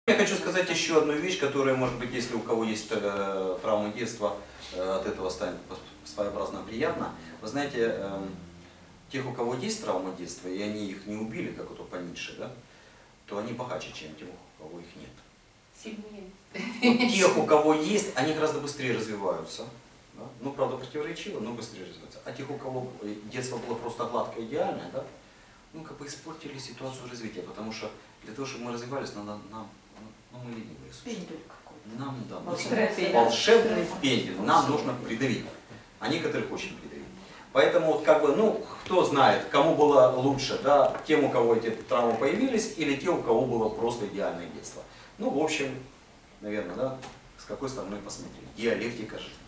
Я хочу сказать еще одну вещь, которая, может быть, если у кого есть травма детства, от этого станет своеобразно приятно. Вы знаете, тех, у кого есть травма детства, и они их не убили, как вот по Ницше, да, то они богаче, чем тех, у кого их нет. Сильнее. Вот тех, у кого есть, они гораздо быстрее развиваются. Да? Ну, правда, противоречиво, но быстрее развиваются. А тех, у кого детство было просто гладкое, идеальное, да, ну, как бы испортили ситуацию развития, потому что для того, чтобы мы развивались, надо нам, ну, мы ленивые существа. Нам, да, волшебный пендель, нам нужно придавить, а некоторых очень придавить. Поэтому, вот, как бы, ну, кто знает, кому было лучше, да, тем, у кого эти травмы появились, или тем, у кого было просто идеальное детство. Ну, в общем, наверное, да, с какой стороны посмотреть. Диалектика жизни.